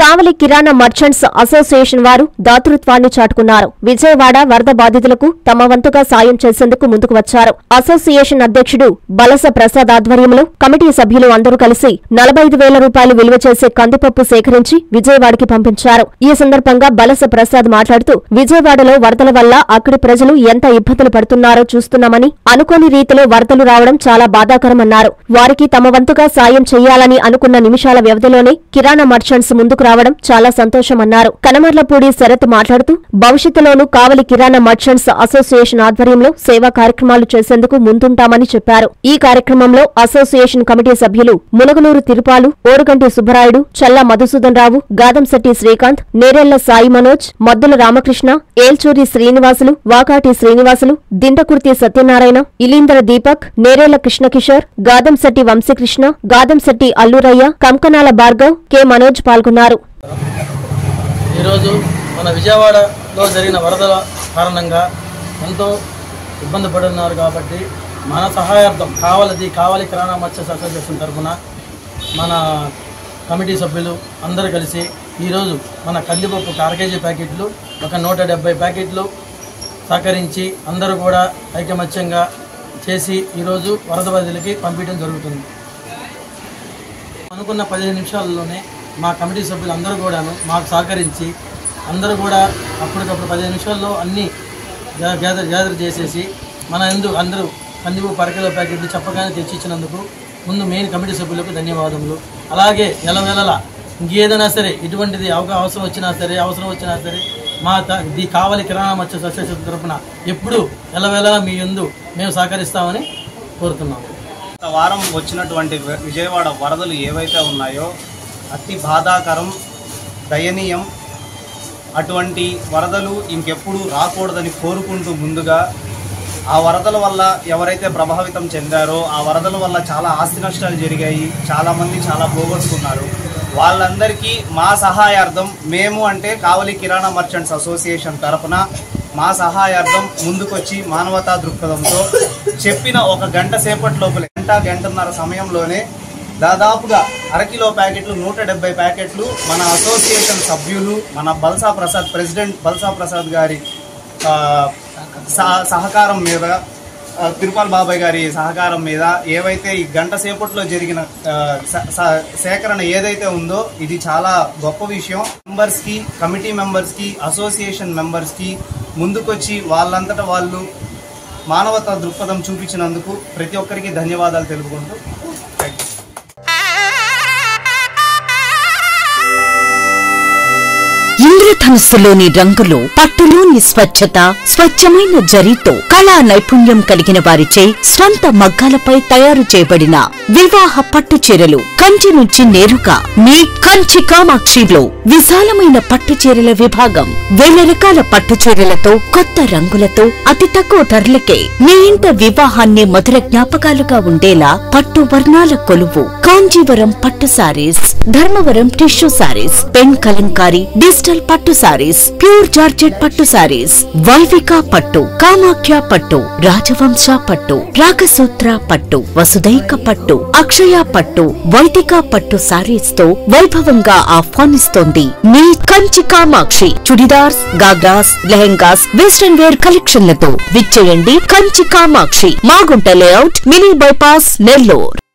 కావలి కిరాణా merchants association వారు దాతృత్వాన్ని చాటుకున్నారు. విజయవాడ వరద బాధితులకు తమ వంతుగా సాయం చేసేందుకు ముందుకు వచ్చారు. అసోసియేషన్ అధ్యక్షుడు బలస ప్రసాద్ ఆధ్వర్యంలో కమిటీ సభ్యులు అందరూ కలిసి 45,000 రూపాయలు విలువ చేసే కందిపప్పు సేకరించి విజయవాడకి పంపించారు. ఈ సందర్భంగా బలస ప్రసాద్ మాట్లాడుతూ విజయవాడలో వరదల వల్ల అక్కడి ప్రజలు ఎంత ఇబ్బందులు పడుతున్నారో చూస్తున్నామని, అనుకోని రీతిలో వరదలు రావడం చాలా బాధాకరమన్నారు. వారికి తమ వంతుగా సాయం చేయాలని అనుకున్న నిమిషాల వ్యవధిలోనే కిరాణా మర్చెంట్స్ ముందుకు రావడం చాలా సంతోషమన్నారు. కనమర్లపూడి శరత్ మాట్లాడుతూ భవిష్యత్తులోనూ కావలి కిరాణా మర్చెంట్స్ అసోసియేషన్ ఆధ్వర్యంలో సేవా కార్యక్రమాలు చేసేందుకు ముందుంటామని చెప్పారు. ఈ కార్యక్రమంలో అసోసియేషన్ కమిటీ సభ్యులు మునగనూరు తిరుపాలు, ఓరుగంటి సుబ్బరాయుడు, చల్ల మధుసూదన్ రావు, గాదంశెట్టి శ్రీకాంత్, నేరెళ్ల సాయి మనోజ్, మద్దుల రామకృష్ణ, ఏల్చూరి శ్రీనివాసులు, వాకాటి శ్రీనివాసులు, దింటకుర్తి సత్యనారాయణ, ఇలీంద్ర దీపక్, నేరేళ్ల కృష్ణకిషోర్, గాదంశెట్టి వంశీకృష్ణ, గాదంశెట్టి అల్లూరయ్య, కంకనాల భార్గవ్, కె మనోజ్ పాల్గొన్నారు. ఈరోజు మన విజయవాడలో జరిగిన వరదల కారణంగా ఎంతో ఇబ్బంది పడుతున్నారు కాబట్టి మన సహాయార్థం కావలి కిరాణా మర్చెంట్స్ అసోసియేషన్ తరఫున మన కమిటీ సభ్యులు అందరూ కలిసి ఈరోజు మన కందిపప్పు 1 కేజీ ప్యాకెట్లు, ఒక 170 ప్యాకెట్లు సహకరించి అందరూ కూడా ఐకమత్యంగా చేసి ఈరోజు వరద బాధితులకి పంపించడం జరుగుతుంది. అనుకున్న 15 నిమిషాల్లోనే మా కమిటీ సభ్యులు అందరూ కూడాను మాకు సహకరించి అందరూ కూడా అప్పటికప్పుడు 15 నిమిషాల్లో అన్నీ గ్యాదర్ చేసేసి అందరూ కందిపప్పు 1 కిలో ప్యాకెట్లు చెప్పగానే తెచ్చిచ్చినందుకు ముందు మెయిన్ కమిటీ సభ్యులకు ధన్యవాదములు. అలాగే నెలలా ఇంకేదైనా సరే ఇటువంటిది అవసరం వచ్చినా సరే మా కావలి కిరాణా మర్చెంట్స్ అసోసియేషన్ తరఫున ఎప్పుడు నెలవేళలా మీ యందు మేము సహకరిస్తామని కోరుతున్నాము. వారం వచ్చినటువంటి విజయవాడ వరదలు ఏవైతే ఉన్నాయో అతి బాధాకరం, దయనీయం. అటువంటి వరదలు ఇంకెప్పుడు రాకూడదని కోరుకుంటూ ముందుగా ఆ వరదల వల్ల ఎవరైతే ప్రభావితం చెందారో ఆ వరదల వల్ల చాలా ఆస్తి నష్టాలు జరిగాయి, చాలామంది చాలా పోగొట్టుకున్నారు. వాళ్ళందరికీ మా సహాయార్థం మేము అంటే కావలి కిరాణా మర్చెంట్స్ అసోసియేషన్ తరఫున మా సహాయార్థం ముందుకొచ్చి మానవతా దృక్పథంతో చెప్పిన 1 గంట సేపటి లోపల గంటన్నర సమయంలోనే దాదాపుగా 1 కిలో ప్యాకెట్లు, 170 ప్యాకెట్లు మన అసోసియేషన్ సభ్యులు, మన ప్రెసిడెంట్ బల్సా ప్రసాద్ గారి సహకారం మీద, తిరుపాల్ బాబాయ్ గారి సహకారం మీద ఏవైతే ఈ గంట సేపట్లో జరిగిన సేకరణ ఏదైతే ఉందో ఇది చాలా గొప్ప విషయం. మెంబర్స్కి, కమిటీ మెంబర్స్కి, అసోసియేషన్ మెంబర్స్కి ముందుకొచ్చి వాళ్ళంతటా వాళ్ళు మానవతా దృక్పథం చూపించినందుకు ప్రతి ఒక్కరికి ధన్యవాదాలు తెలుపుకుంటూ ఇంద్రధనుస్సులోని రంగులు, పట్టులోని స్వచ్ఛత, స్వచ్ఛమైన జరీతో కళా నైపుణ్యం కలిగిన వారిచే స్వంత మగ్గాలపై తయారు చేయబడిన వివాహ పట్టు చీరలు కంచి నుంచి నేరుగా మీ కంచి కామాక్షిలో విశాలమైన పట్టు చీరల విభాగం. 1000 రకాల పట్టు చీరలతో, కొత్త రంగులతో, అతి తక్కువ ధరలకే మీ ఇంట వివాహాన్ని మధుర జ్ఞాపకాలుగా ఉండేలా పట్టు వర్ణాల కొలువు కాంజీవరం పట్టు sarees, Dharmavaram tissue sarees, pen Kalamkari digital పట్టు సారీస్, ప్యూర్ జార్జెట్ పట్టు సారీస్, వైవిక పట్టు, కామాఖ్య పట్టు, రాజవంశ పట్టు, రాగసూత్ర పట్టు, వసుదైక పట్టు, అక్షయ పట్టు, వైదిక పట్టు సారీస్ తో వైభవంగా ఆహ్వానిస్తోంది మీ కంచి కామాక్షి. చుడిదార్స్, గాగ్రాస్, లెహెంగాస్, వెస్టర్న్ వేర్ కలెక్షన్లతో విచ్చేయండి Kanchi Kamakshi, Magunta layout, mini bypass, Nellore.